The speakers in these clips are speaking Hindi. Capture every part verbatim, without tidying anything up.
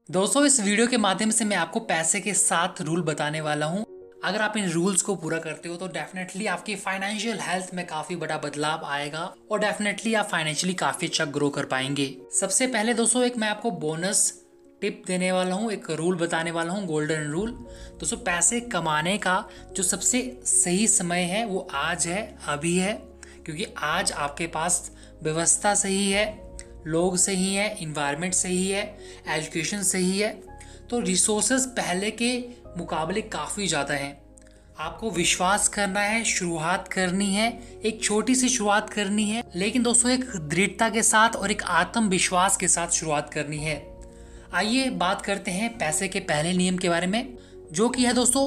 दोस्तों, इस वीडियो के माध्यम से मैं आपको पैसे के सात रूल बताने वाला हूँ। अगर आप इन रूल्स को पूरा करते हो तो डेफिनेटली आपकी फाइनेंशियल हेल्थ में काफी बड़ा बदलाव आएगा और डेफिनेटली आप फाइनेंशियली काफी अच्छा ग्रो कर पाएंगे। सबसे पहले दोस्तों, एक मैं आपको बोनस टिप देने वाला हूँ, एक रूल बताने वाला हूँ, गोल्डन रूल। दोस्तों, पैसे कमाने का जो सबसे सही समय है वो आज है, अभी है, क्योंकि आज आपके पास व्यवस्था सही है, लोग सही है, इन्वायरमेंट सही है, एजुकेशन सही है, तो रिसोर्सेज पहले के मुकाबले काफ़ी ज़्यादा हैं। आपको विश्वास करना है, शुरुआत करनी है, एक छोटी सी शुरुआत करनी है, लेकिन दोस्तों एक दृढ़ता के साथ और एक आत्मविश्वास के साथ शुरुआत करनी है। आइए बात करते हैं पैसे के पहले नियम के बारे में, जो कि है दोस्तों,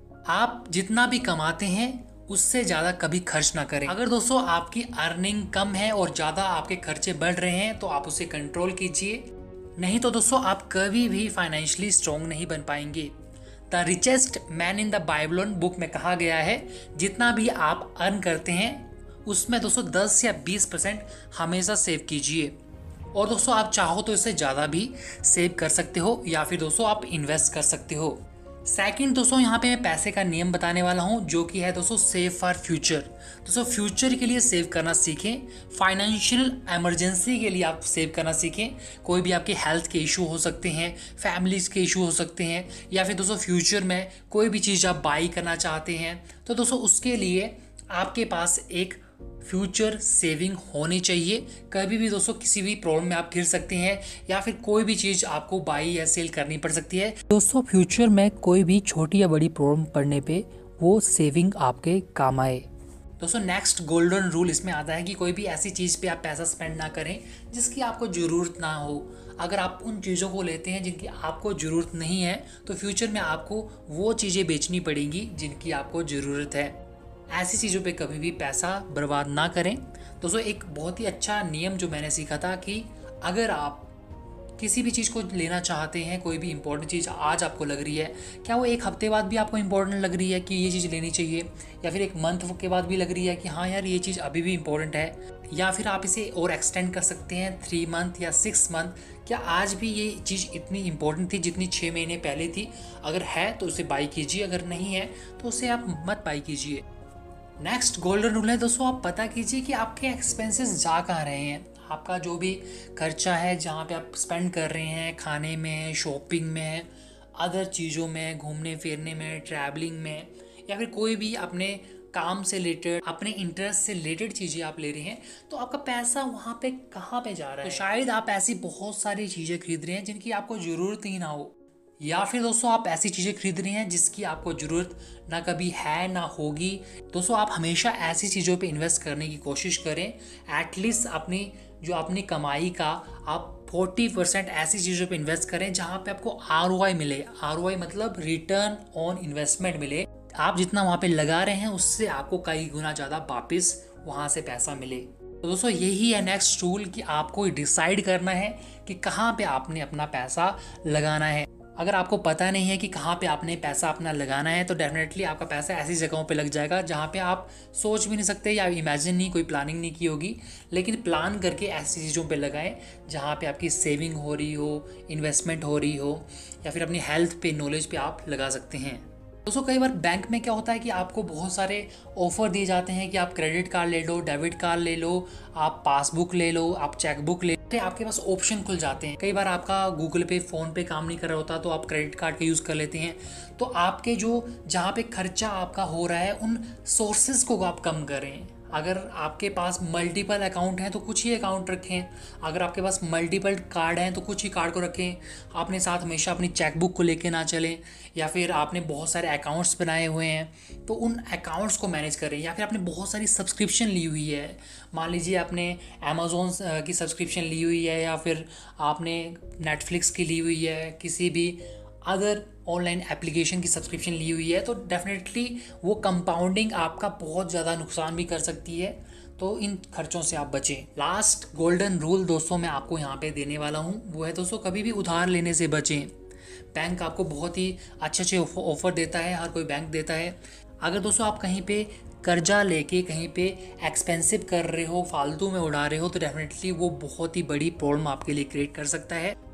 आप जितना भी कमाते हैं उससे ज़्यादा कभी खर्च ना करें। अगर दोस्तों आपकी अर्निंग कम है और ज़्यादा आपके खर्चे बढ़ रहे हैं तो आप उसे कंट्रोल कीजिए, नहीं तो दोस्तों आप कभी भी फाइनेंशियली स्ट्रॉन्ग नहीं बन पाएंगे। The richest man in the Babylon book में कहा गया है, जितना भी आप अर्न करते हैं उसमें दोस्तों दस या बीस परसेंट हमेशा सेव कीजिए। और दोस्तों आप चाहो तो इससे ज़्यादा भी सेव कर सकते हो या फिर दोस्तों आप इन्वेस्ट कर सकते हो। सेकंड दोस्तों, यहाँ पे मैं पैसे का नियम बताने वाला हूँ, जो कि है दोस्तों सेव फॉर फ्यूचर। दोस्तों फ्यूचर के लिए सेव करना सीखें, फाइनेंशियल इमरजेंसी के लिए आप सेव करना सीखें। कोई भी आपके हेल्थ के इशू हो सकते हैं, फैमिलीज के इशू हो सकते हैं, या फिर दोस्तों फ्यूचर में कोई भी चीज़ आप बाई करना चाहते हैं तो दोस्तों उसके लिए आपके पास एक फ्यूचर सेविंग होनी चाहिए। कभी भी दोस्तों किसी भी प्रॉब्लम में आप घिर सकते हैं या फिर कोई भी चीज़ आपको बाई या सेल करनी पड़ सकती है। दोस्तों फ्यूचर में कोई भी छोटी या बड़ी प्रॉब्लम पड़ने पे वो सेविंग आपके काम आए। दोस्तों नेक्स्ट गोल्डन रूल इसमें आता है कि कोई भी ऐसी चीज़ पे आप पैसा स्पेंड ना करें जिसकी आपको ज़रूरत ना हो। अगर आप उन चीज़ों को लेते हैं जिनकी आपको ज़रूरत नहीं है तो फ्यूचर में आपको वो चीज़ें बेचनी पड़ेंगी जिनकी आपको ज़रूरत है। ऐसी चीज़ों पे कभी भी पैसा बर्बाद ना करें। दोस्तों एक बहुत ही अच्छा नियम जो मैंने सीखा था कि अगर आप किसी भी चीज़ को लेना चाहते हैं, कोई भी इंपॉर्टेंट चीज़ आज आपको लग रही है, क्या वो एक हफ्ते बाद भी आपको इंपॉर्टेंट लग रही है कि ये चीज़ लेनी चाहिए, या फिर एक मंथ के बाद भी लग रही है कि हाँ यार ये चीज़ अभी भी इम्पोर्टेंट है, या फिर आप इसे और एक्सटेंड कर सकते हैं थ्री मंथ या सिक्स मंथ, क्या आज भी ये चीज़ इतनी इंपॉर्टेंट थी जितनी छः महीने पहले थी? अगर है तो उसे बाई कीजिए, अगर नहीं है तो उसे आप मत बाई कीजिए। नेक्स्ट गोल्डन रूल है दोस्तों, आप पता कीजिए कि आपके एक्सपेंसेस जा कहाँ रहे हैं। आपका जो भी खर्चा है, जहाँ पे आप स्पेंड कर रहे हैं, खाने में, शॉपिंग में, अदर चीज़ों में, घूमने फिरने में, ट्रैवलिंग में, या फिर कोई भी अपने काम से रिलेटेड, अपने इंटरेस्ट से रिलेटेड चीज़ें आप ले रहे हैं, तो आपका पैसा वहाँ पे कहाँ पे जा रहा है? तो शायद आप ऐसी बहुत सारी चीज़ें खरीद रहे हैं जिनकी आपको ज़रूरत ही ना हो, या फिर दोस्तों आप ऐसी चीज़ें खरीद रही हैं जिसकी आपको ज़रूरत ना कभी है ना होगी। दोस्तों आप हमेशा ऐसी चीज़ों पे इन्वेस्ट करने की कोशिश करें। एटलीस्ट अपनी जो अपनी कमाई का आप चालीस परसेंट ऐसी चीज़ों पे इन्वेस्ट करें जहाँ पे आपको आर ओ आई मिले। आर ओ आई मतलब रिटर्न ऑन इन्वेस्टमेंट मिले। आप जितना वहाँ पे लगा रहे हैं उससे आपको कई गुना ज़्यादा वापस वहाँ से पैसा मिले। तो दोस्तों यही है नेक्स्ट रूल कि आपको डिसाइड करना है कि कहाँ पे आपने अपना पैसा लगाना है। अगर आपको पता नहीं है कि कहाँ पे आपने पैसा अपना लगाना है तो डेफिनेटली आपका पैसा ऐसी जगहों पे लग जाएगा जहाँ पे आप सोच भी नहीं सकते या इमेजिन नहीं, कोई प्लानिंग नहीं की होगी। लेकिन प्लान करके ऐसी चीज़ों पे लगाएं जहाँ पे आपकी सेविंग हो रही हो, इन्वेस्टमेंट हो रही हो, या फिर अपनी हेल्थ पे, नॉलेज पे आप लगा सकते हैं। दोस्तों कई बार बैंक में क्या होता है कि आपको बहुत सारे ऑफर दिए जाते हैं कि आप क्रेडिट कार्ड ले लो, डेबिट कार्ड ले लो, आप पासबुक ले लो, आप चेकबुक ले लो, आपके पास ऑप्शन खुल जाते हैं। कई बार आपका गूगल पे, फ़ोन पे काम नहीं कर रहा होता तो आप क्रेडिट कार्ड का यूज़ कर लेते हैं। तो आपके जो जहाँ पे खर्चा आपका हो रहा है उन सोर्सेज को आप कम करें। अगर आपके पास मल्टीपल अकाउंट हैं तो कुछ ही अकाउंट रखें। अगर आपके पास मल्टीपल कार्ड हैं तो कुछ ही कार्ड को रखें। आपने साथ हमेशा अपनी चेकबुक को लेके ना चलें, या फिर आपने बहुत सारे अकाउंट्स बनाए हुए हैं तो उन अकाउंट्स को मैनेज करें। या फिर आपने बहुत सारी सब्सक्रिप्शन ली हुई है, मान लीजिए आपने अमेज़ोन की सब्सक्रिप्शन ली हुई है, या फिर आपने नेटफ्लिक्स की ली हुई है, किसी भी अदर ऑनलाइन एप्लीकेशन की सब्सक्रिप्शन ली हुई है, तो डेफिनेटली वो कंपाउंडिंग आपका बहुत ज़्यादा नुकसान भी कर सकती है। तो इन खर्चों से आप बचें। लास्ट गोल्डन रूल दोस्तों मैं आपको यहाँ पे देने वाला हूँ, वो है दोस्तों कभी भी उधार लेने से बचें। बैंक आपको बहुत ही अच्छे अच्छे ऑफर देता है, हर कोई बैंक देता है। अगर दोस्तों आप कहीं पे कर्जा लेके कहीं पे एक्सपेंसिव कर रहे हो, फालतू में उड़ा रहे हो, तो डेफिनेटली वो बहुत ही बड़ी प्रॉब्लम आपके लिए क्रिएट कर सकता है।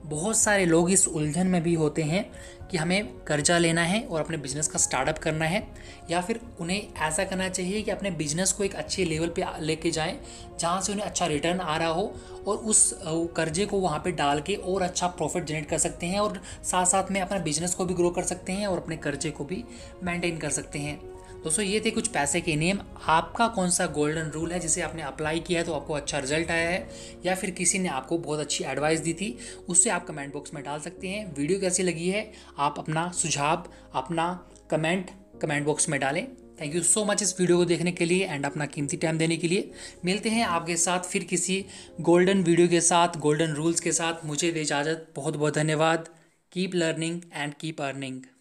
बहुत सारे लोग इस उलझन में भी होते हैं कि हमें कर्जा लेना है और अपने बिजनेस का स्टार्टअप करना है, या फिर उन्हें ऐसा करना चाहिए कि अपने बिजनेस को एक अच्छे लेवल पे लेके जाएं जहां से उन्हें अच्छा रिटर्न आ रहा हो, और उस कर्जे को वहां पे डाल के और अच्छा प्रॉफिट जनरेट कर सकते हैं, और साथ साथ में अपने बिजनेस को भी ग्रो कर सकते हैं और अपने कर्जे को भी मेंटेन कर सकते हैं। दोस्तों ये थे कुछ पैसे के नियम। आपका कौन सा गोल्डन रूल है जिसे आपने अप्लाई किया है तो आपको अच्छा रिजल्ट आया है, या फिर किसी ने आपको बहुत अच्छी एडवाइस दी थी, उससे आप कमेंट बॉक्स में डाल सकते हैं। वीडियो कैसी लगी है आप अपना सुझाव, अपना कमेंट कमेंट बॉक्स में डालें। थैंक यू सो मच इस वीडियो को देखने के लिए एंड अपना कीमती टाइम देने के लिए। मिलते हैं आपके साथ फिर किसी गोल्डन वीडियो के साथ, गोल्डन रूल्स के साथ। मुझे दे इजाज़त। बहुत बहुत धन्यवाद। Keep learning and keep earning.